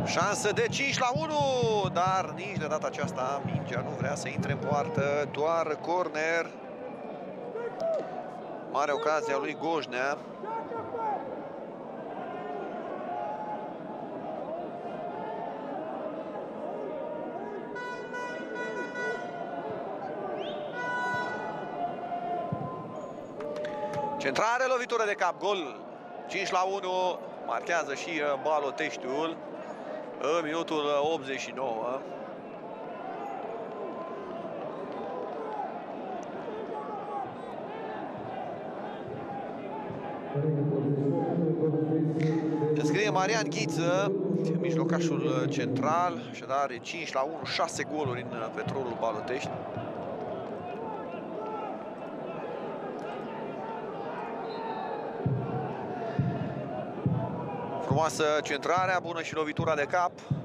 Șansă de 5-1, dar nici de data aceasta mingea nu vrea să intre în poartă, doar corner. Mare ocazia lui Goșnea. Centrare, lovitură de cap, gol. 5-1, marchează și Baloteștiul în minutul 89. Înscrie Marian Ghiță, mijlocașul central, așadar 5-1, 6 goluri în Petrolul Balotești. Frumoasă centrarea, bună și lovitura de cap.